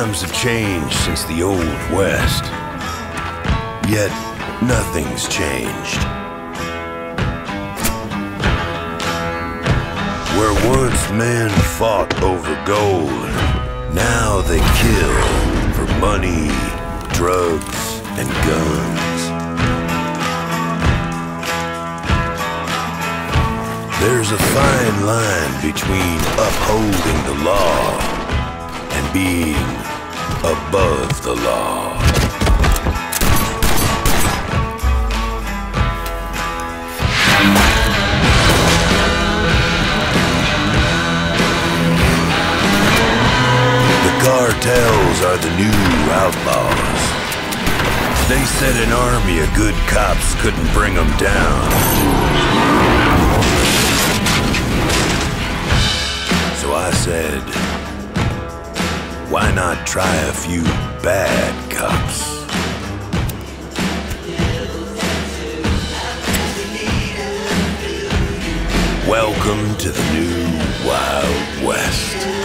Times have changed since the Old West. Yet, nothing's changed. Where once men fought over gold, now they kill for money, drugs, and guns. There's a fine line between upholding the law and being above the law. Cartels are the new outlaws. They said an army of good cops couldn't bring them down. So I said, why not try a few bad cops? Welcome to the new Wild West.